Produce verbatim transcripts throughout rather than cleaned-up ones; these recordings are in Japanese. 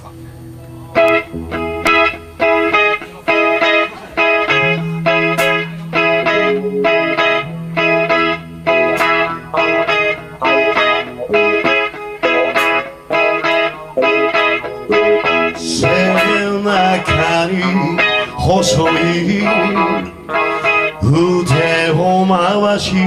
か。 背中に細い腕を回し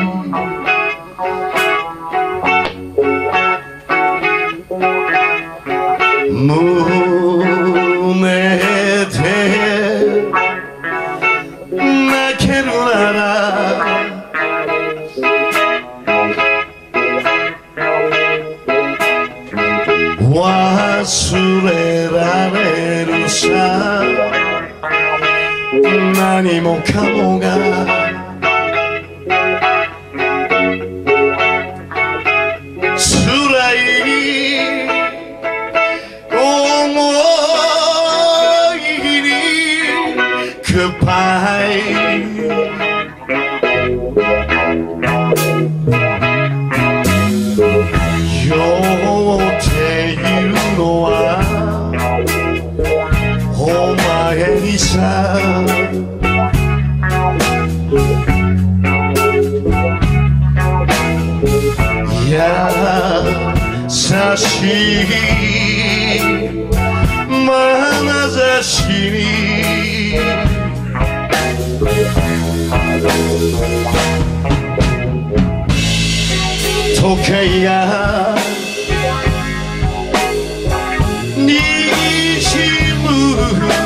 胸で泣けるなら忘れられるさ何もかもが辛い思いに Goodbye 酔っているのはお前にさ優しい眼差しに時計がにじむ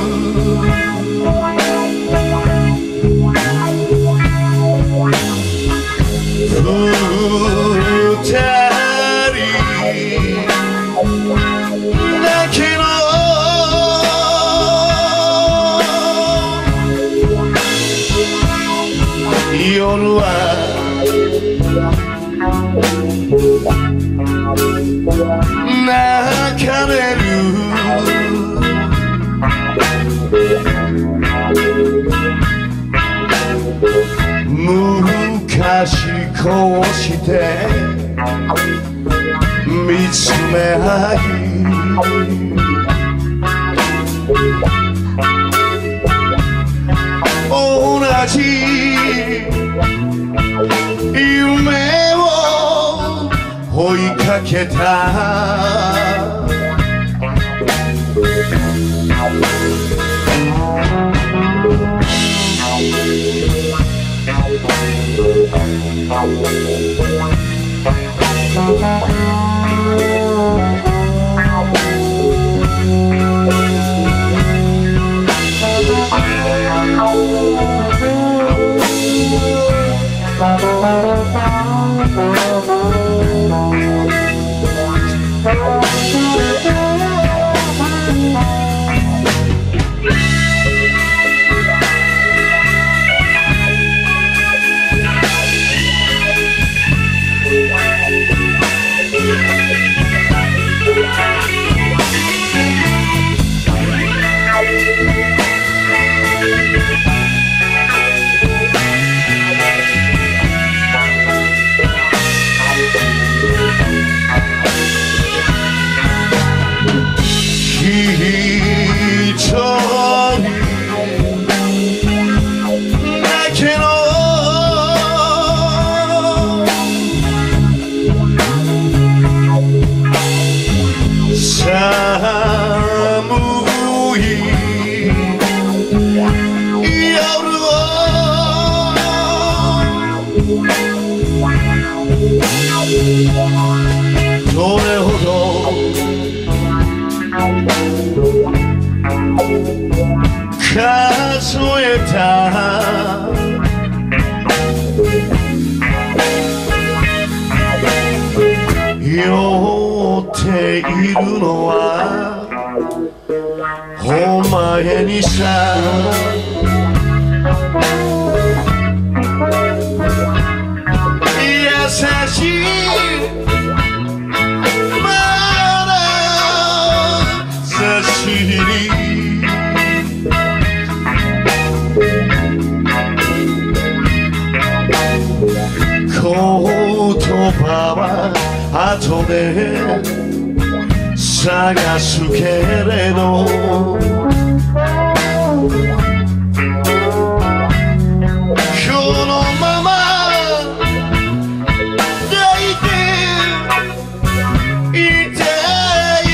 二人だけの夜は泣かれる昔こうして見つめ合い同じ夢を追いかけたどれほど数えた酔っているのはお前にさ優しい言葉は後で探すけれど今日のまま抱いていたい